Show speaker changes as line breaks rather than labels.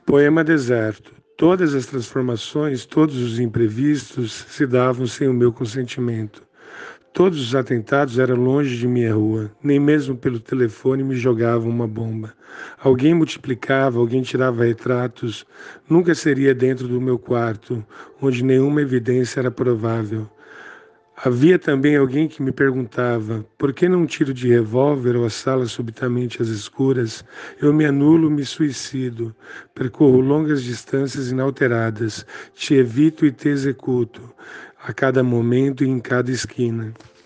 Poema Deserto. Todas as transformações, todos os imprevistos se davam sem o meu consentimento. Todos os atentados eram longe de minha rua, nem mesmo pelo telefone me jogavam uma bomba. Alguém multiplicava, alguém tirava retratos, nunca seria dentro do meu quarto, onde nenhuma evidência era provável. Havia também alguém que me perguntava: por que não tiro de revólver ou a sala subitamente às escuras? Eu me anulo, me suicido. Percorro longas distâncias inalteradas. Te evito e te executo, a cada momento e em cada esquina.